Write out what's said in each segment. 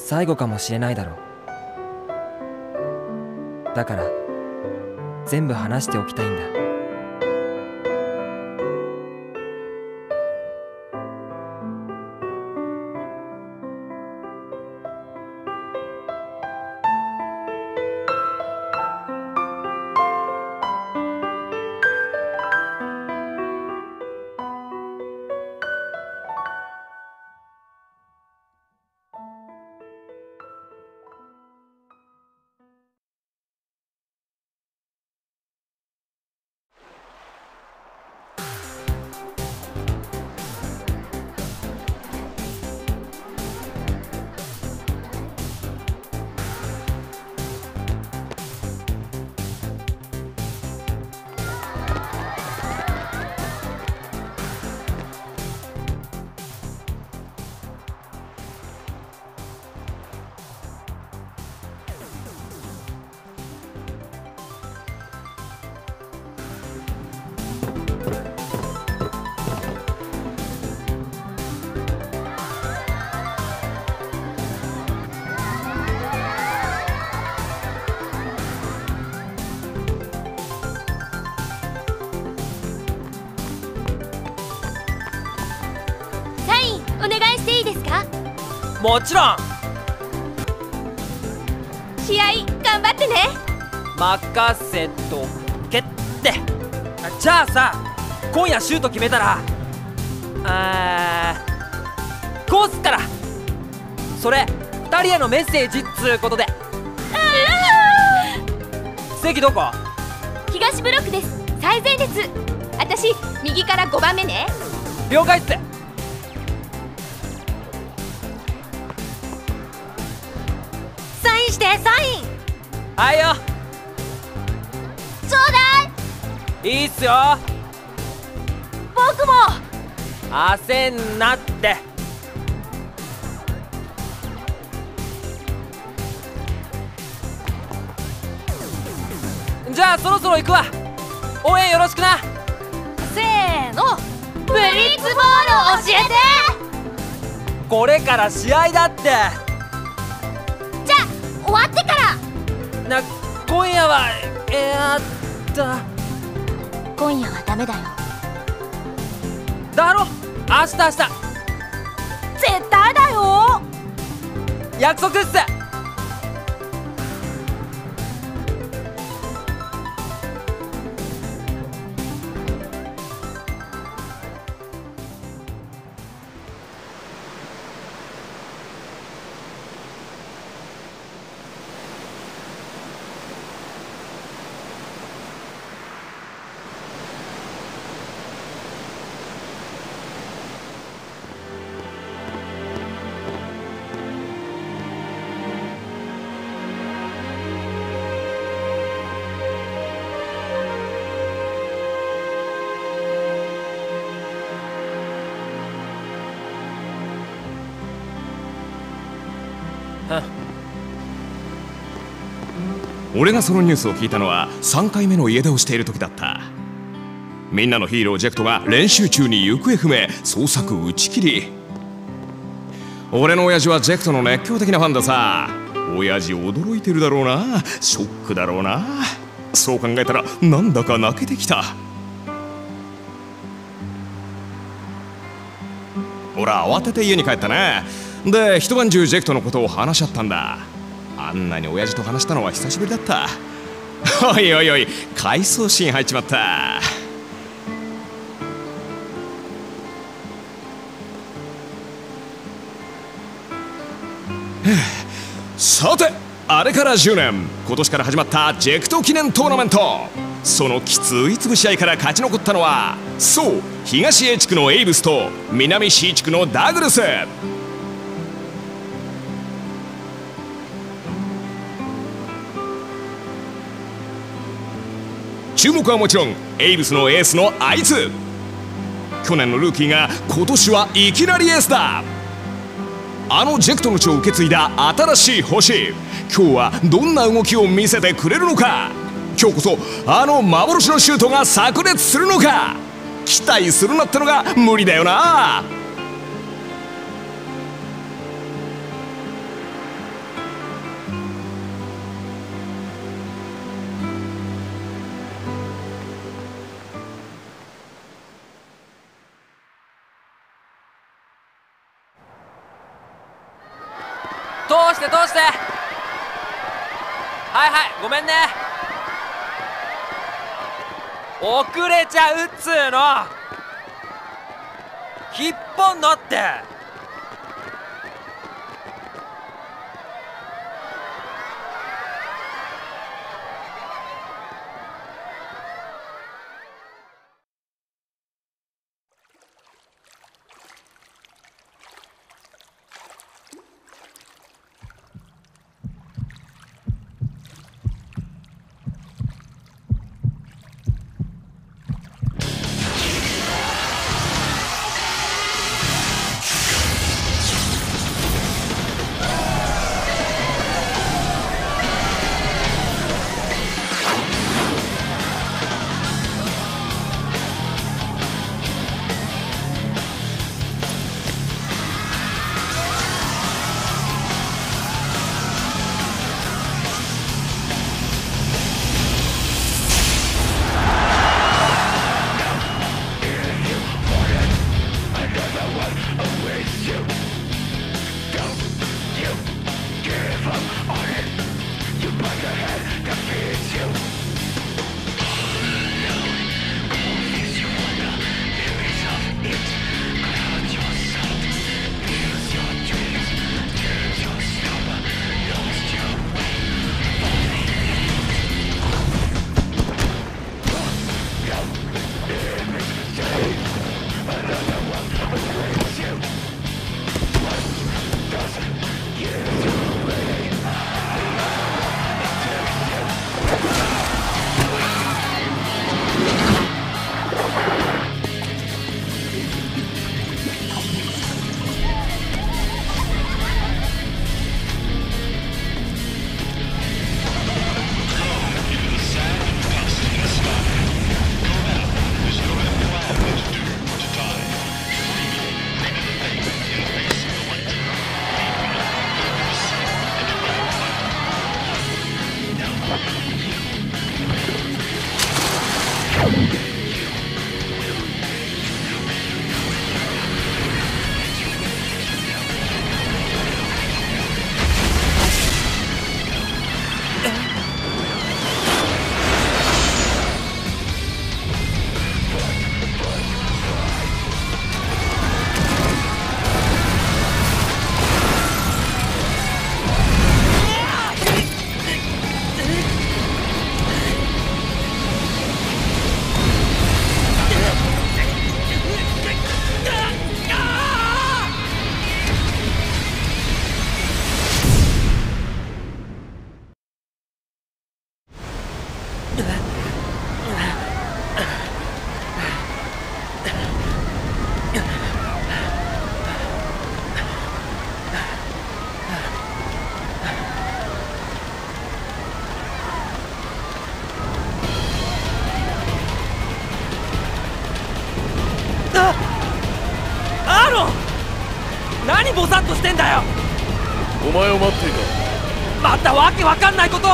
最後かもしれないだろう。だから全部話しておきたいんだ。 お願いしていいですか？ もちろん。 試合頑張ってね。 任せとけって。じゃあさ、今夜シュート決めたらこうすっから。それ2人へのメッセージっつうことで。席どこ？ 東ブロックです。最前列。私右から5番目ね。 了解っす。 サインしてサイン。 はいよ。 ちょうだい。 いいっすよ。 僕も。 焦んなって。じゃあそろそろ行くわ。応援よろしくな。 せーの、ブリッツボール教えて。 これから試合だって。 じゃあ終わってから。 今夜は今夜はダメだよ。 だろ。明日絶対だよ。 約束っす。 俺がそのニュースを聞いたのは3回目の家出をしている時だった。みんなのヒーロージェクトが練習中に行方不明、捜索打ち切り。俺の親父はジェクトの熱狂的なファンださ。親父驚いてるだろうな、ショックだろうな。そう考えたらなんだか泣けてきた。俺は慌てて家に帰ったね。で一晩中ジェクトのことを話し合ったんだ。あんなに親父と話したのは久しぶりだった。おいおいおい、回想シーン入っちまった。さて、あれから10年、今年から始まったジェクト記念トーナメント。そのきつい潰し合いから勝ち残ったのは、そう、東 A 地区のエイブスと南 C 地区のダグルス。注目はもちろんエイブスのエースのあいつ。去年のルーキーが今年はいきなりエースだ。あのジェクトの血を受け継いだ新しい星。今日はどんな動きを見せてくれるのか。今日こそあの幻のシュートが炸裂するのか。期待するなってのが無理だよな。 通して通して。はいはい、ごめんね。遅れちゃうっつーの。引っ張んなって。何ボサッとしてんだよ。 お前を待っていた。 またわけわかんないことを。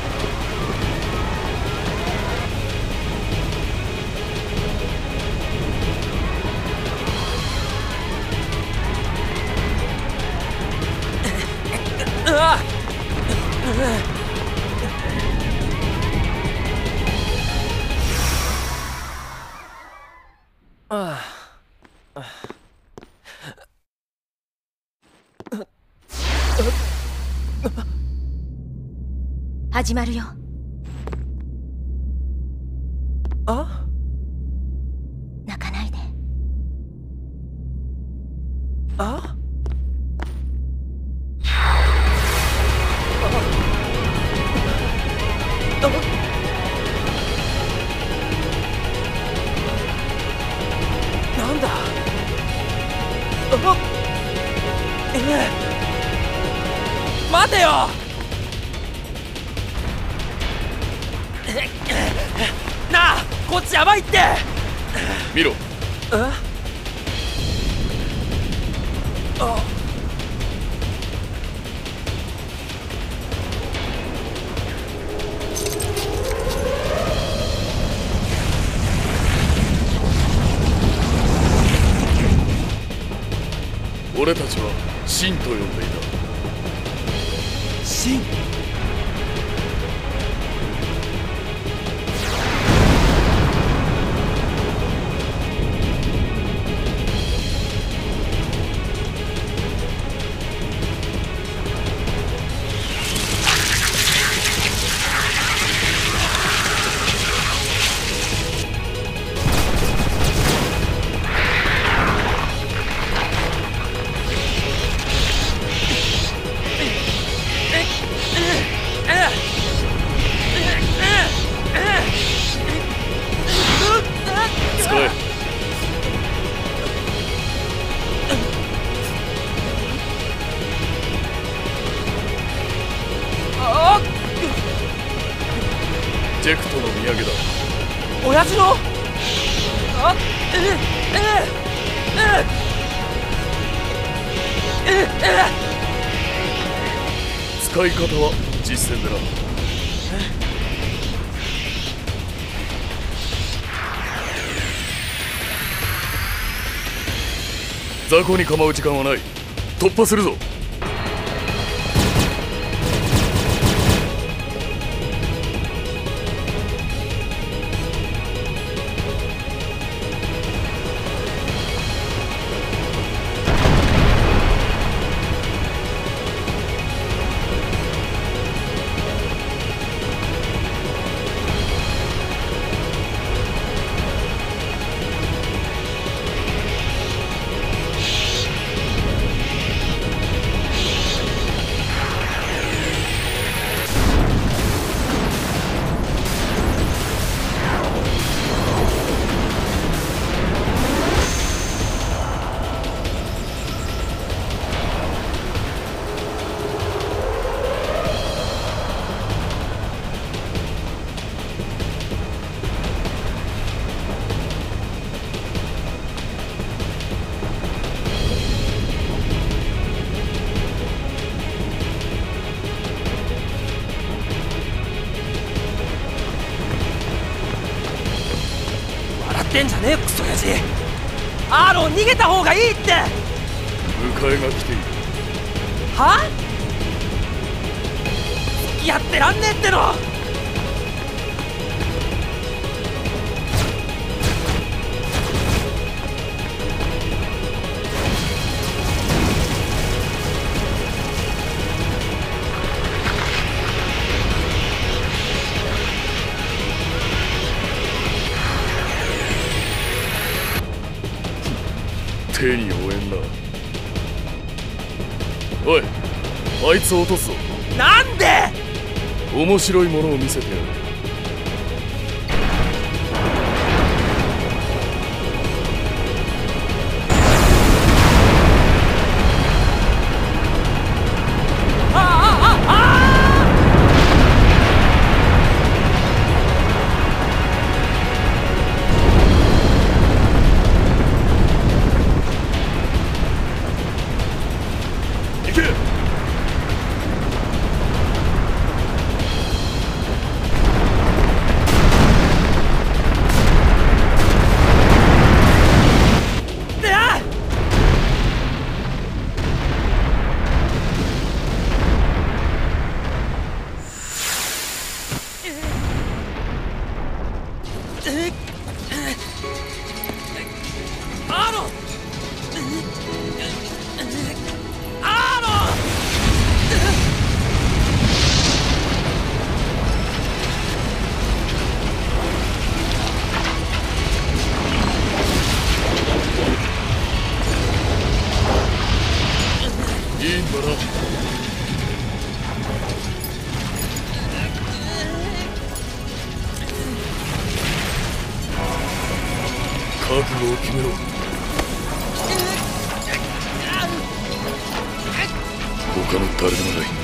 始まるよ。 あ？ 泣かないで。 あ？なんだ？待てよ！なあ、こっちやばいって。 見ろ。俺たちは神と呼んでいた。 信。 ジェクトの土産だ。 親父の使い方は実践でな。雑魚に構う時間はない。突破するぞ。 ってんじゃねえクソ親父。アーロン逃げた方がいいって。 迎えが来ている。 は？やってらんねえっての。 手に負えんな。おい、あいつを落とすぞ。 なんで？ 面白いものを見せてやる。覚悟を決めろ。他の誰でもない。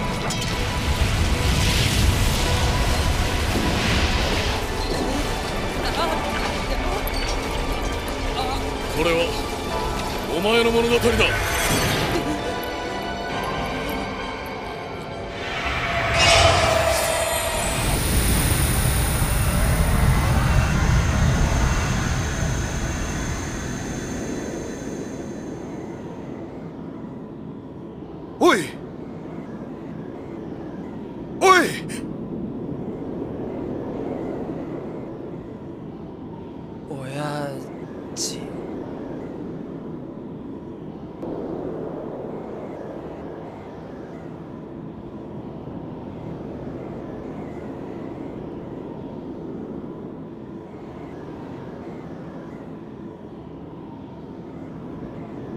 これはお前の物語だ。 おい、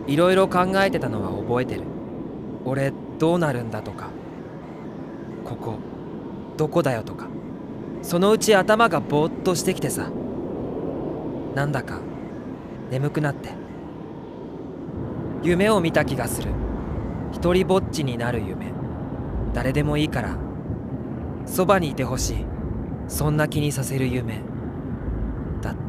いろいろ考えてたのは覚えてる。俺どうなるんだとか、ここどこだよとか。そのうち頭がぼーっとしてきてさ、なんだか眠くなって、夢を見た気がする。一人ぼっちになる夢。誰でもいいからそばにいてほしい、そんな気にさせる夢だった。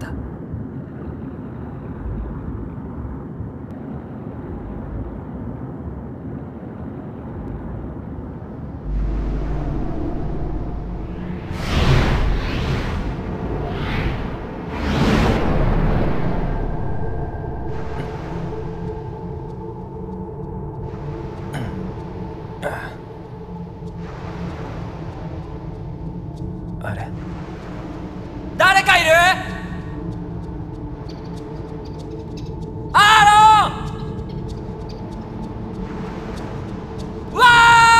あれ、誰かいる？アーロン！わ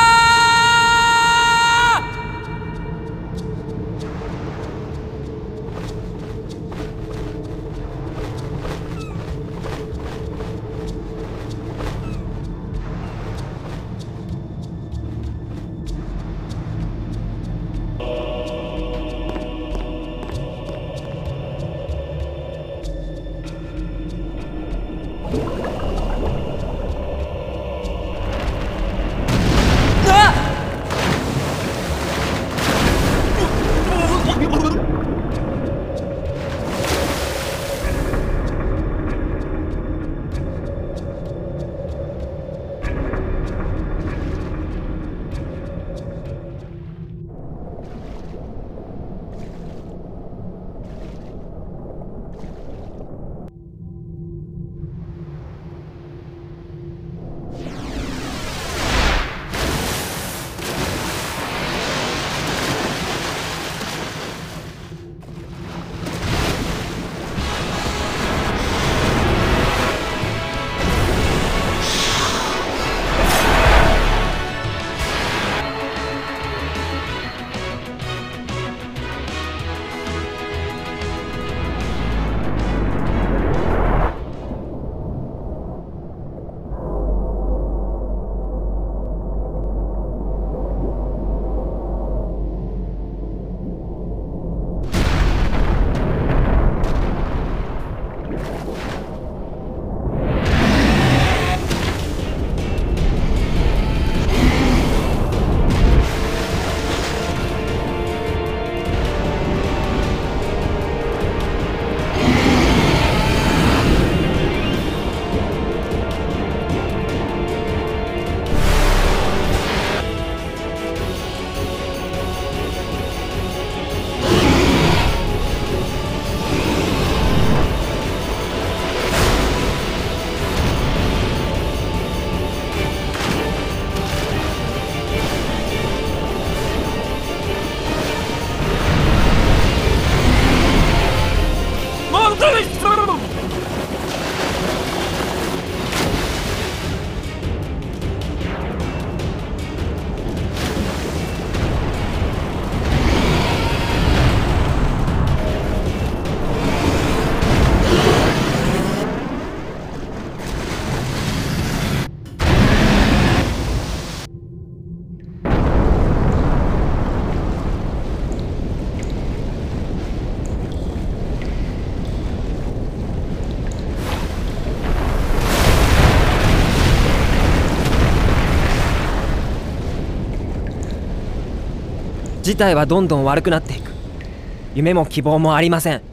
事態はどんどん悪くなっていく。夢も希望もありません。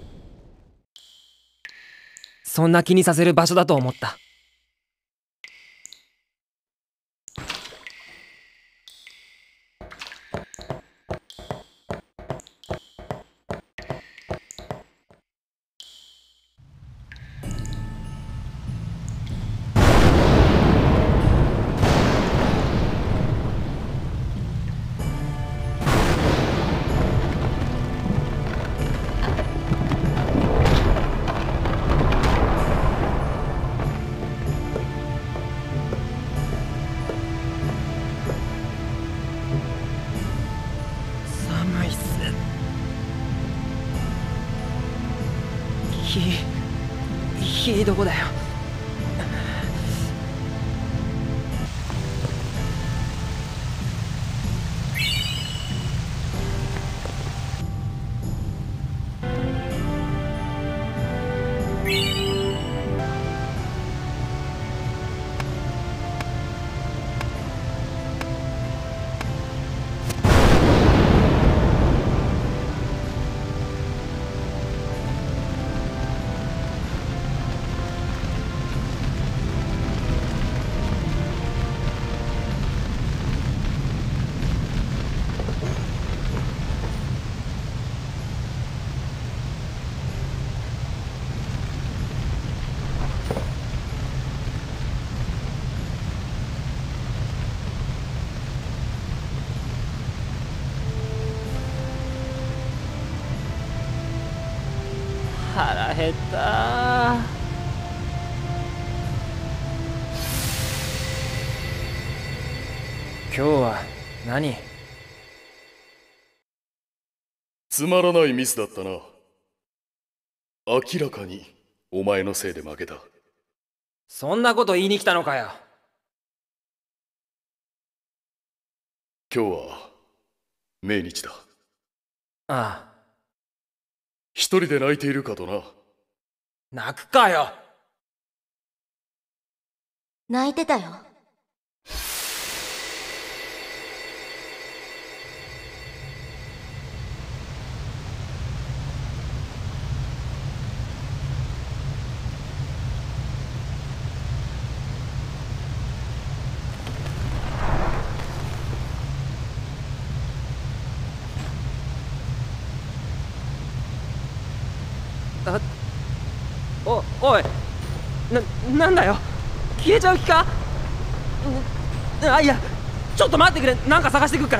そんな気にさせる場所だと思った。火どこだよ。 れた。今日は何？ つまらないミスだったな。明らかにお前のせいで負けた。 そんなこと言いに来たのかよ。 今日は命日だ。 ああ。 一人で泣いているかとな。 泣くかよ。 泣いてたよ。 おい、なんだよ。消えちゃう気か？あ、いや、ちょっと待ってくれ。なんか探してくるから。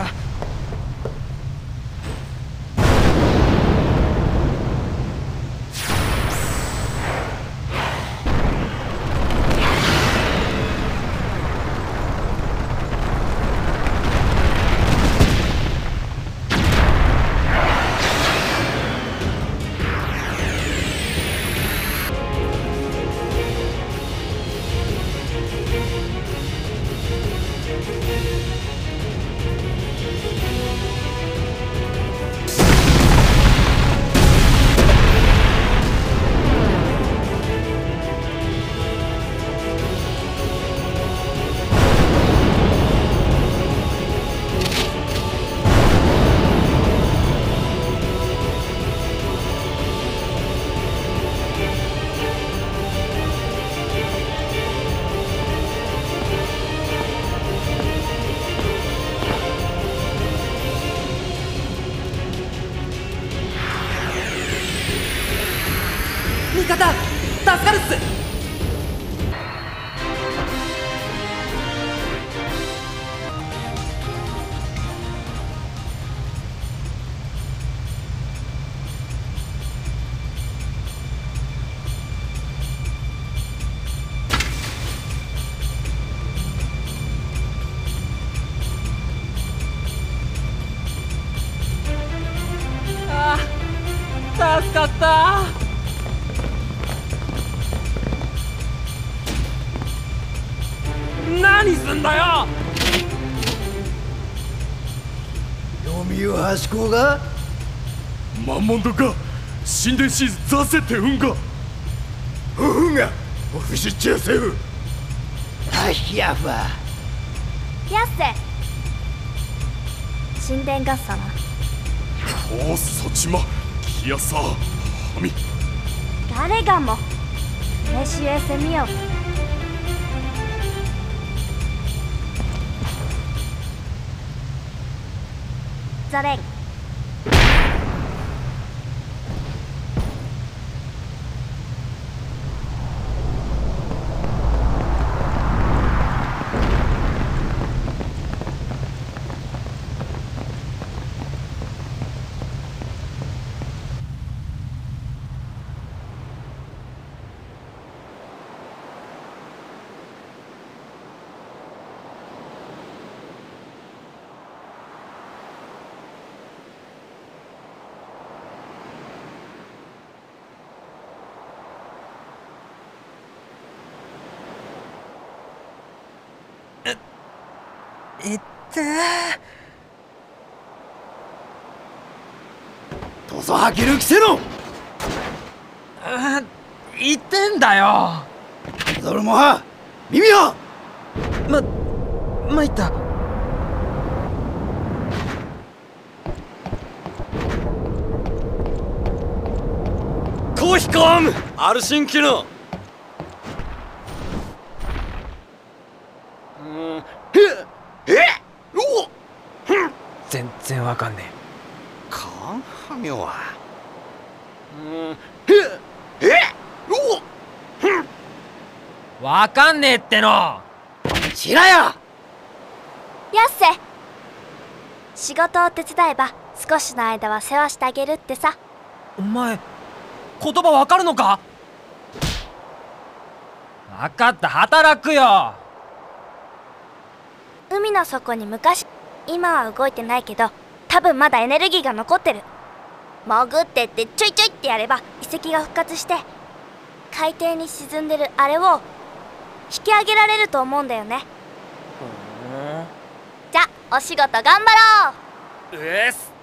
味方、助かるっす。ああ、助かった。何すんだよ。 読みを端行が満門とか神殿シーズザセって運ががオフィシチューセフタヒヤファヤッセ神殿ガッサな。 おおそちまキヤサはみ誰がもレシエセミオザレンいってとそはけるくせの言ってんだよ。 ドルモハ耳は参った。 コーヒコムアルシンキの全然わかんねカンハミョはえ。わかんねえっての。 しらやヤッセ仕事を手伝えば少しの間は世話してあげるってさ。 お前言葉わかるのか？分かった、働くよ。 海の底に今は動いてないけど、多分まだエネルギーが残ってる。潜ってってちょいちょいってやれば遺跡が復活して、海底に沈んでるあれを引き上げられると思うんだよね。じゃあお仕事頑張ろう。 うっす。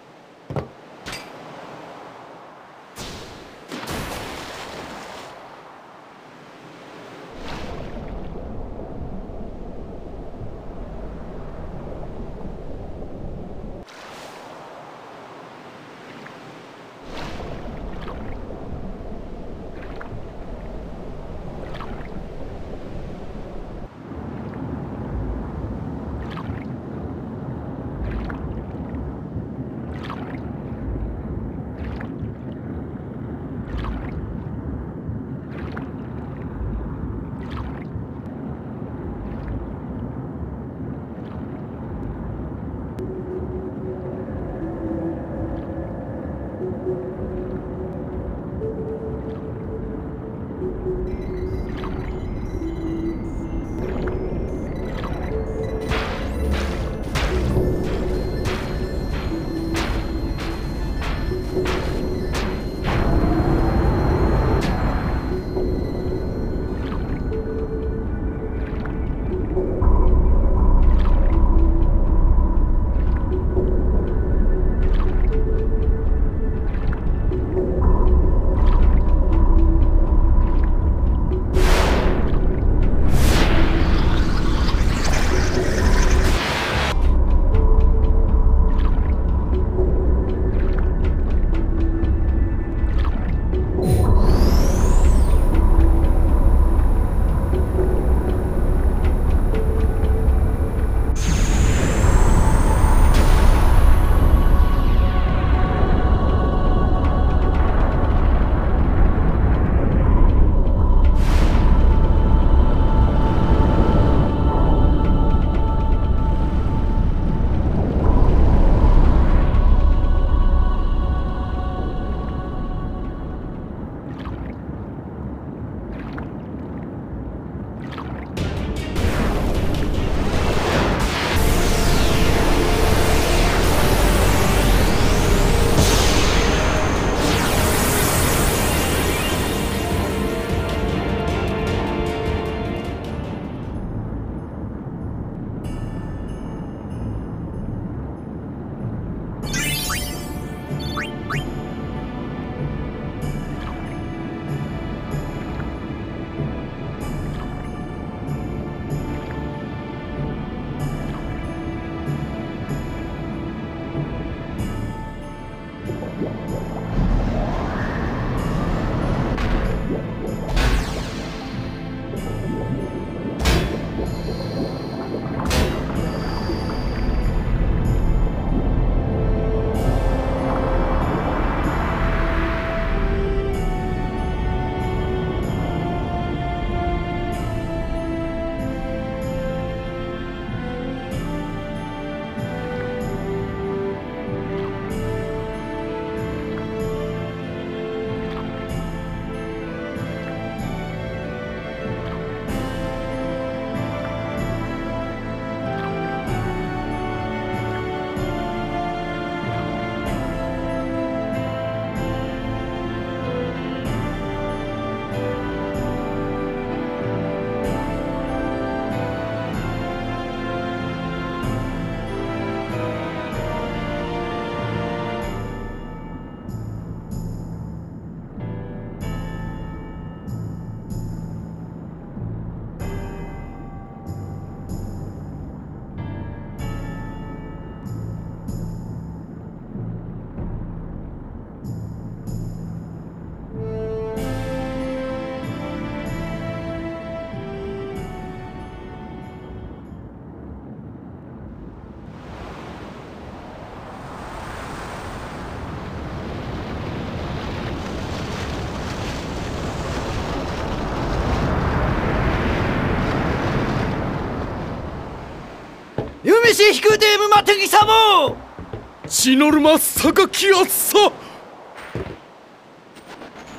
飯引くでむまてぎさも血のるま榊あっさ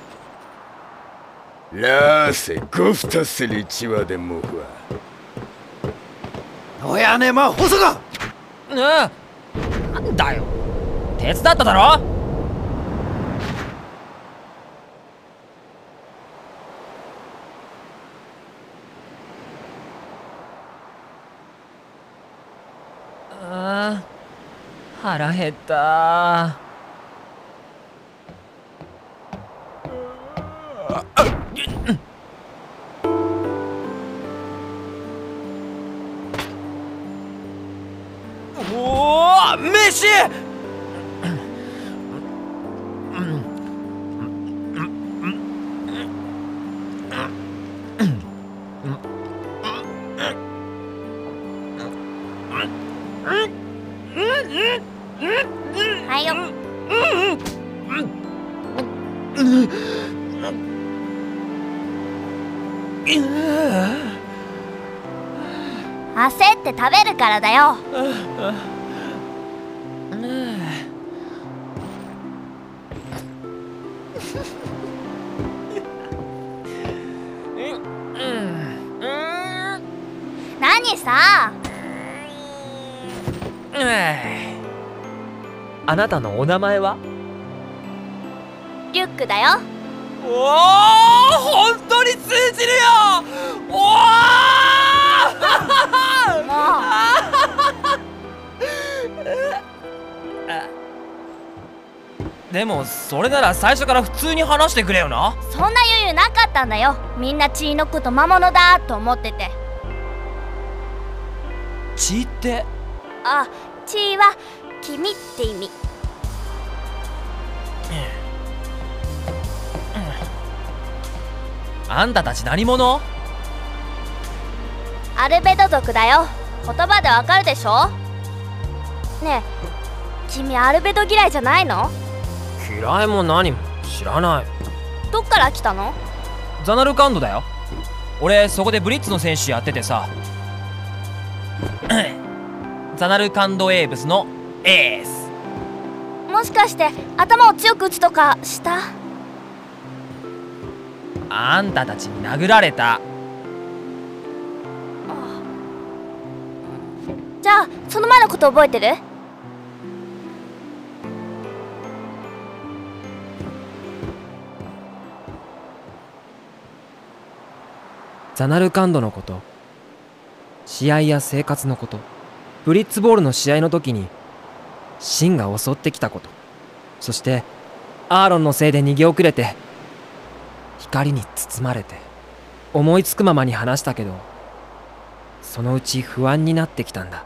ラーセゴフタセリチワデモフは親ねま細がなんだよ、手伝っただろ。腹減った。おお、飯。 はいよ。焦って食べるからだよ。何さ。 あなたのお名前は？ リュックだよ。 おお、本当に通じるよ。おおもうでもそれなら最初から普通に話してくれよな。 そんな余裕なかったんだよ。みんな血のこと魔物だと思ってて。 血って？ あ、血は君って意味。 あんたたち何者？ アルベド族だよ。言葉でわかるでしょ。ねえ、君アルベド嫌いじゃないの？ 嫌いも何も知らない。 どっから来たの？ ザナルカンドだよ。俺そこでブリッツの選手やっててさザナルカンドエーブスのエース。 もしかして頭を強く打つとかした？ あんたたちに殴られた。 じゃあその前のこと覚えてる？ ザナルカンドのこと、試合や生活のこと、ブリッツボールの試合の時にシンが襲ってきたこと、そしてアーロンのせいで逃げ遅れて光に包まれて、思いつくままに話したけど、そのうち不安になってきたんだ。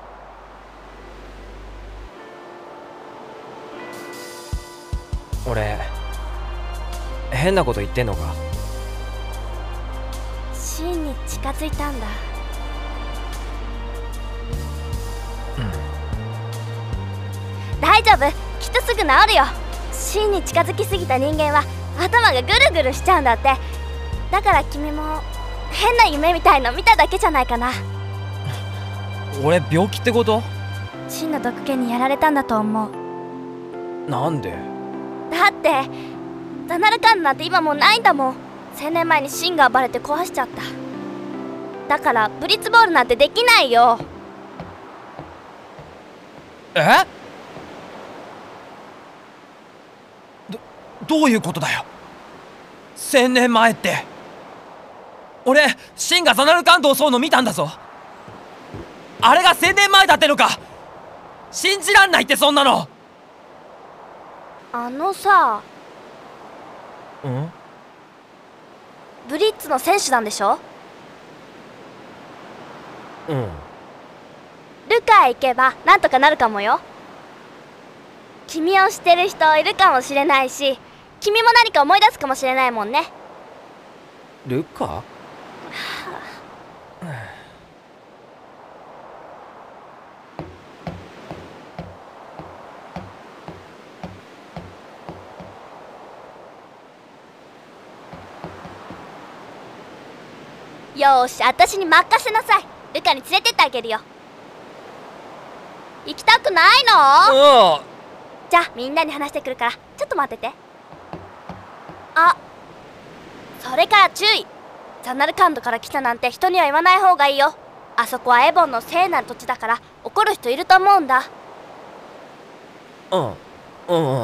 俺変なこと言ってんのか？ シンに近づいたんだ。大丈夫、きっとすぐ治るよ。シンに近づきすぎた人間は頭がぐるぐるしちゃうんだって。だから君も変な夢みたいの見ただけじゃないかな。 俺病気ってこと？ シンの毒気にやられたんだと思う。 なんで？ だってザナルカンドなんて今もうないんだもん。1000年前にシンが暴れて壊しちゃった。だからブリッツボールなんてできないよ。 どういうことだよ。1000年前って。俺シンがザナルカンドを襲うの見たんだぞ。あれが1000年前だってのか。信じらんないって、そんなの。 あのさ、 ん？ ブリッツの選手なんでしょ？ うん。 ルカへ行けばなんとかなるかもよ。君を知ってる人いるかもしれないし、君も何か思い出すかもしれないもんね。 ルカ？ よーし、私に任せなさい。ルカに連れてってあげるよ。行きたくないの？じゃあみんなに話してくるからちょっと待ってて。あ、 それから注意。ザナルカンドから来たなんて人には言わない方がいいよ。あそこはエボンの聖なる土地だから怒る人いると思うんだ。 うんうんうん。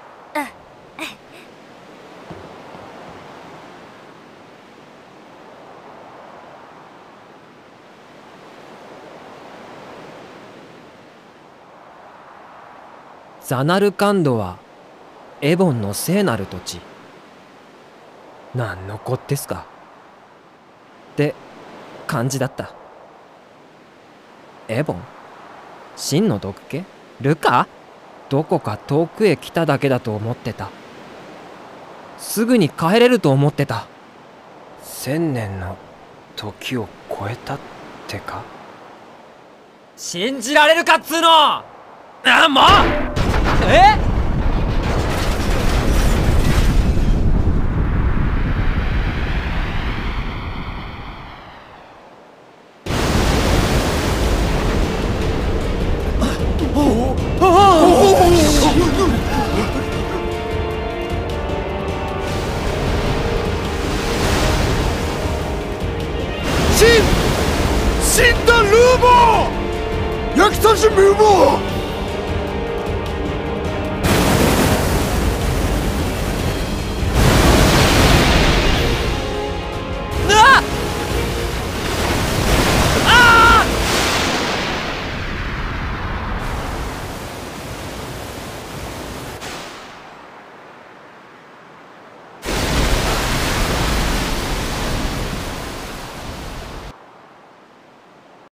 ザナルカンドはエボンの聖なる土地。なんのこってすかって感じだった。エボン？真の毒気？ルカ？どこか遠くへ来ただけだと思ってた。すぐに帰れると思ってた。1000年の時を超えたってか？信じられるかっつーの！あ、もう！ 死んだルーボー！焼き刺し無謀！